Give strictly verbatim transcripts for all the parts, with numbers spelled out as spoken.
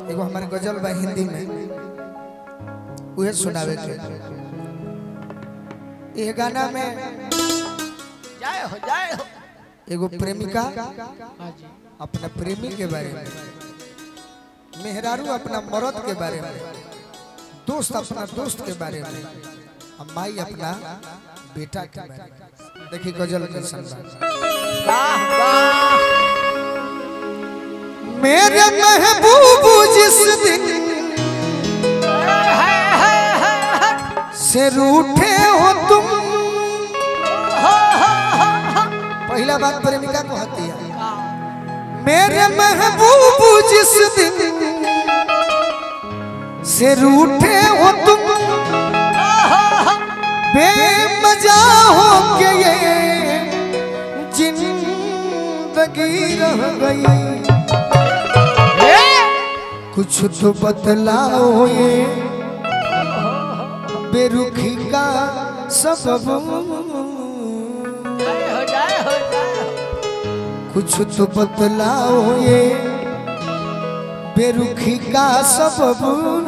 एगो हमारे गजल बा हिंदी में उहे सुनावे के। ये गाना में जाए हो जाए हो एगो प्रेमिका अपना प्रेमी के बारे में, मेहरारू अपना मर्द के बारे में, दोस्त अपना दोस्त के बारे में, माई अपना बेटा के बारे में। देखिए गजल के संवाद। मेरे महबूब जिस दिन से रूठे हो तुम, पहला बात प्रेमिका को होती है। मेरे महबूब जिस दिन से रूठे हो तुम, बेमजा हो के ये जिंदगी रह गई। कुछ तो बतलाओ ये बेरुखी का सबब, कुछ तो बतलाओ ये बेरुखी का सबब।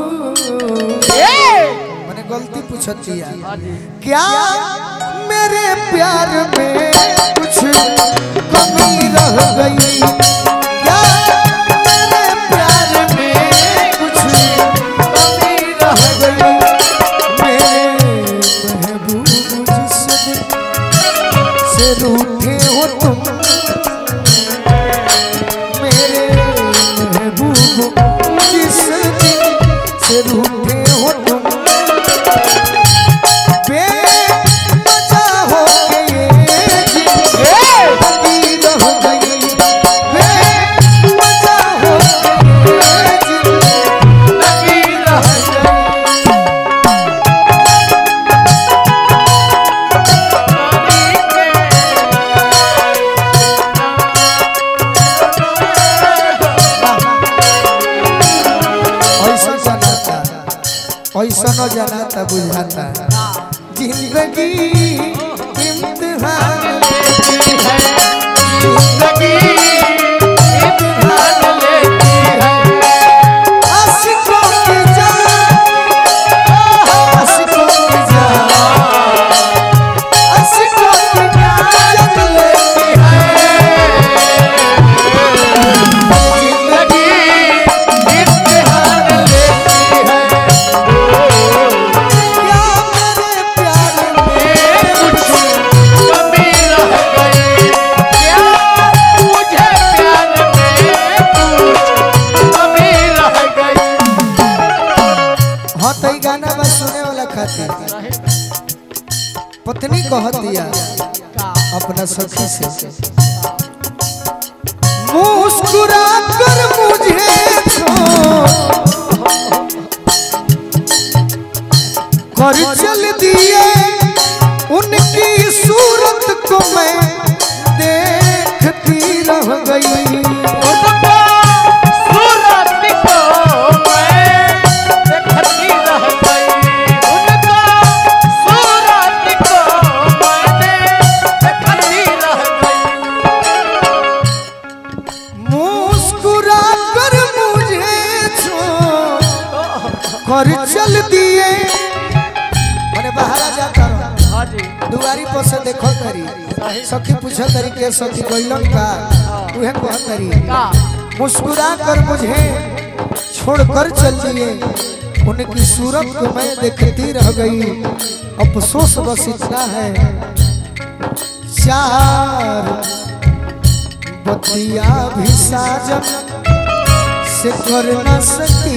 मैंने गलती पूछती है क्या मेरे प्यार में कुछ कमी रह गई, क्या मेरे प्यार में कुछ कमी रह गई। मेरे महबूब जिस दिन से रूठे हो तुम, मेरे महबूब जिस दिन से रूठे हो तुम, बेमजा हो के ये जिंदगी रह गई। बेमजा हो के ये जिंदगी रह गई। ऐसा न जाना बुझाता जिंदगी इम्तिहान लेती है, जिंदगी इम्तिहान लेती है। आशिकों की जान, आशिकों की जान, आशिकों की जान लेती है। जिंदगी इम्तिहान लेती है। पत्नी कहतिया अपना सखी से, मुस्कुरा कर मुझे कर चल दिए, उनकी सूरत को मैं देखती रह गई। कर चल दिए, मैंने बाहर जाता दुआरी पर से देखो करी, सखी पूछो तरी के सखी कोइलन का उहे कह तरी, मुस्कुरा कर मुझे छोड़कर चल दिए, उनकी सूरत को मैं देखती रह गई। अफसोस बस इतना है चार बतिया भी साजन से कर न सकी,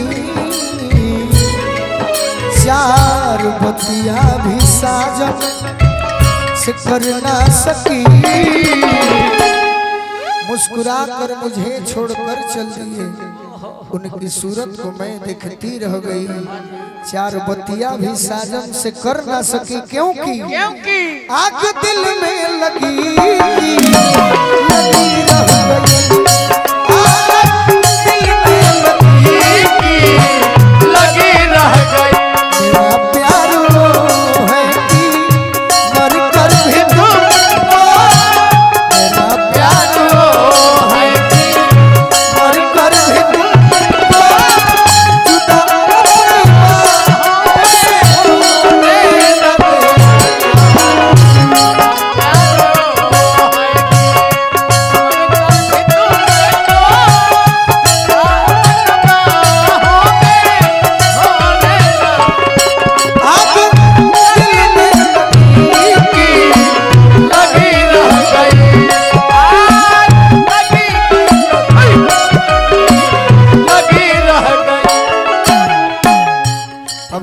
चार बतिया भी साजन से कर ना सकी। मुस्कुरा कर मुझे छोड़कर चल दिए, उनकी सूरत को मैं देखती रह गई। चार बतिया भी साजन से कर ना सकी, क्योंकि आग दिल में लगी लगी रह गई।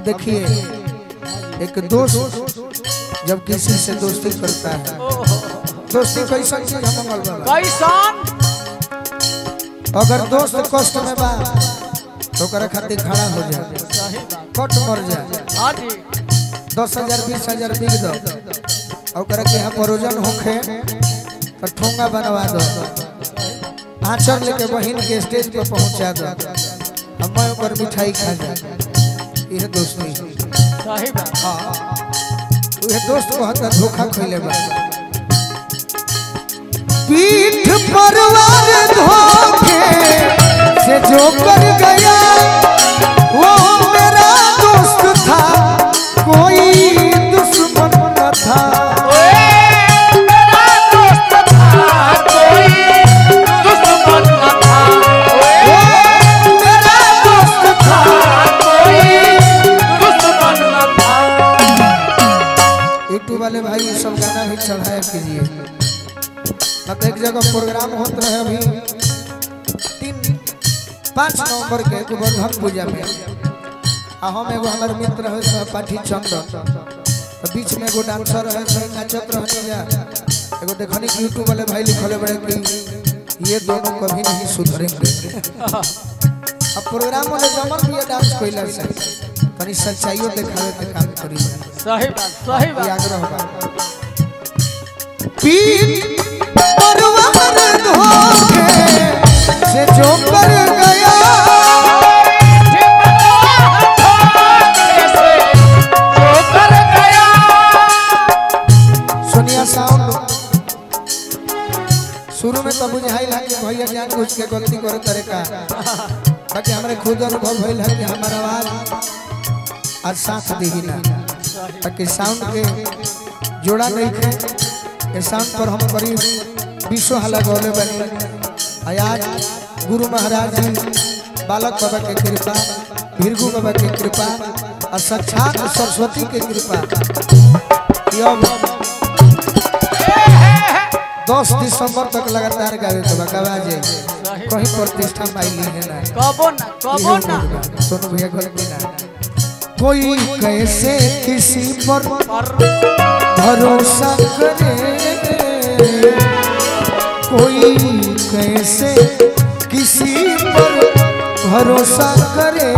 देखिए एक दोस्त जब किसी से दोस्ती करता है, दोस्ती कैसा चीज है मंगल बाबा, कैसन अगर दोस्त कष्ट में बा तो करे खातिर खड़ा हो जाए, कट मर जाए। हाँ जी दस हजार बीस हजार बिक दो और करे के यहाँ परोजन होखे तो ठोंगा बनवा दो, आंचल लेके बहन के स्टेज पे पहुंचा दो, हम ऊपर मिठाई खा जाए। यह दोस्ती सही बात। हाँ वह दोस्त को हत्या धोखा खैले बा। पीठ पर वार धोखे से जो कर गया वो मेरा दोस्त था, कोई दुश्मन न था। मेरा दोस्त था कोई दुश्मन न था, मेरा दोस्त था कोई दुश्मन न था। यूट्यूब वाले भाई ये सब गाना भी चढ़ाया कीजिए। अब एक जगह प्रोग्राम होता है अभी तीन पाँच नवंबर के गोवर्धन पूजा में, हम एगो हमारे मित्र है सहपाठी चंद्र, तो बीच में एगो डांसर है सही नाचत रहने जा, एगो देखनी कि यूट्यूब वाले भाई लिखले बड़े कि ये दोनों कभी नहीं सुधरेंगे। अब प्रोग्राम वाले जमन भी ये डांस कोइला से कनी सच्चाइयों दिखावे के काम करी। सही बात सही बात। आग्रह बा पीठ पर वार धोखे से जो कर गया सोनिया साउंड शुरू में तो बुझाई ला कि भैया जान बुझ के गलती करे करे का, बाकी हमरे खुद अनुभव भइल है कि हमारा आवाज आज साथ देही ना, ताकि साउंड के जोड़ा नहीं थे। ये साउंड पर हम करीब बीसो हला गौले बनी। आज गुरु महाराज जी बालक बाबा के कृपा, भीरगु बाबा के कृपा और साक्षात सरस्वती के कृपा दस दिसंबर तक लगातार गावे तो गवा जाए, कहीं प्रतिष्ठा पाइली है ना कबो ना कबो ना। सोनू भैया गलती ना, कोई कैसे किसी पर भरोसा करे, कोई कैसे किसी पर भरोसा करे,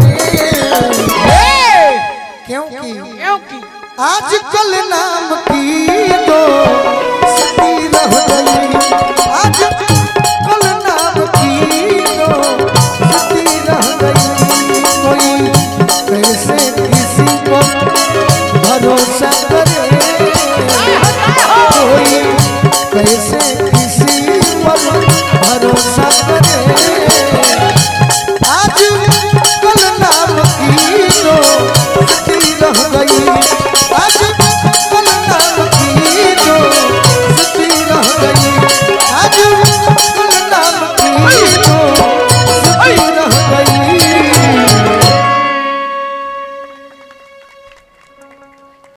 क्योंकि क्योंकि आजकल नाम की तो सती रह गई, आज